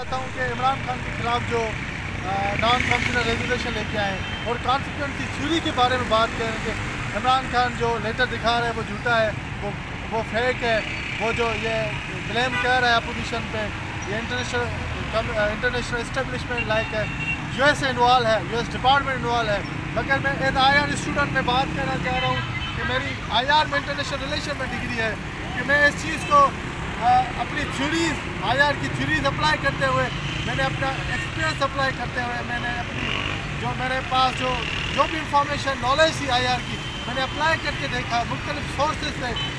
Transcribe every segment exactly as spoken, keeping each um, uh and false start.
चाहता हूँ कि इमरान खान के खिलाफ जो नॉन फंक्शनल रेजोल्यूशन लेके आए और कॉन्स्टिट्यूंसी थ्योरी के बारे में बात करें कि इमरान खान जो लेटर दिखा रहा है वो झूठा है, वो वो फेक है, वो जो ये ब्लेम कर रहा है अपोजिशन पे, ये इंटरनेशनल इंटरनेशनल इस्टेब्लिशमेंट लाइक है, यूएस इन्वॉल्व है, यूएस डिपार्टमेंट इन्वॉल्व है। मगर मैं एज आई आर स्टूडेंट में बात करना चाह रहा हूँ कि मेरी आई आर में इंटरनेशनल रिलेशन में डिग्री है कि मैं इस चीज़ को आ, अपनी थ्योरीज आई आर की थ्योरीज अप्लाई करते हुए, मैंने अपना एक्सपीरियंस अप्लाई करते हुए, मैंने अपनी जो मेरे पास जो जो भी इंफॉर्मेशन नॉलेज थी आई आर की मैंने अप्लाई करके देखा, मुख्तलिफ सोर्सेज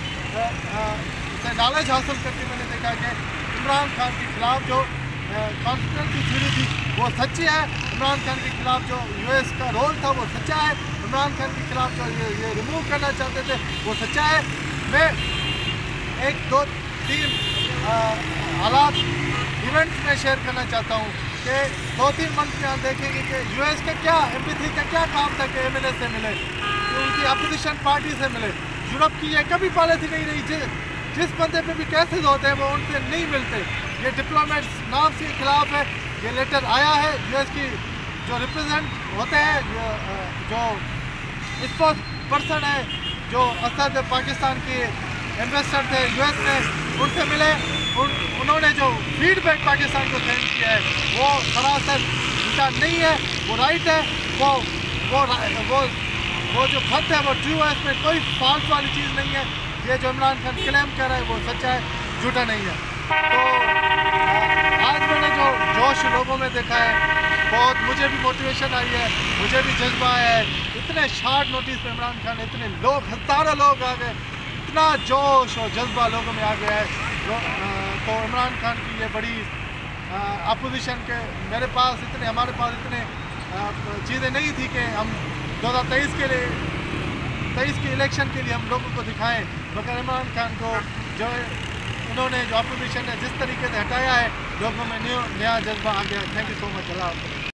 से नॉलेज हासिल करके मैंने देखा कि इमरान खान के खिलाफ जो कॉन्स्टिट्यूंसी थ्योरी थी वो सच्ची है, इमरान खान के खिलाफ जो यूएस का रोल था वो सच्चा है, इमरान खान के खिलाफ जो ये, ये रिमूव करना चाहते थे वो सच्चा है। मैं एक दो तीन हालात इवेंट्स में शेयर करना चाहता हूँ कि दो तीन मंथ में आप देखेंगे कि यूएस का क्या एम्बेसी का क्या काम था कि एमएलए से मिले, कि उनकी अपोजिशन पार्टी से मिले। यूरोप की ये कभी पॉलिसी नहीं रही, जिस जिस बंदे पे भी केसेस होते हैं वो उनसे नहीं मिलते। ये डिप्लोमेट्स नाम के खिलाफ है, ये लेटर आया है। यूएस की जो रिप्रेजेंट होते हैं, जो स्पोर्ट्स पर्सन है, जो असद पाकिस्तान के एम्बेसडर थे यूएस में, उनसे मिले। उन, उन्होंने जो फीडबैक पाकिस्तान को सेंड किया है वो सरासर झूठा नहीं है, वो राइट है, वो वो वो वो जो खत है वो ट्रू है, इसमें कोई फॉल्स वाली चीज़ नहीं है। ये जो इमरान खान क्लेम कर रहा है वो सच्चा है, झूठा नहीं है। तो आज मैंने जो जोश लोगों में देखा है, बहुत मुझे भी मोटिवेशन आई है, मुझे भी जज्बा आया है। इतने शार्ट नोटिस में इमरान खान, इतने लोग, हज़ारों लोग आ गए, इतना जोश और जज्बा लोगों में आ गया है। तो इमरान खान की ये बड़ी अपोजिशन के मेरे पास इतने हमारे पास इतने चीज़ें नहीं थी कि हम दो हज़ार तेईस के लिए तेईस के इलेक्शन के लिए हम लोगों को दिखाएं। मगर इमरान खान को जो उन्होंने जो अपोजिशन ने जिस तरीके से हटाया है, लोगों में नया जज्बा आ गया। Thank you so much. अल्लाह हाफ़िज़।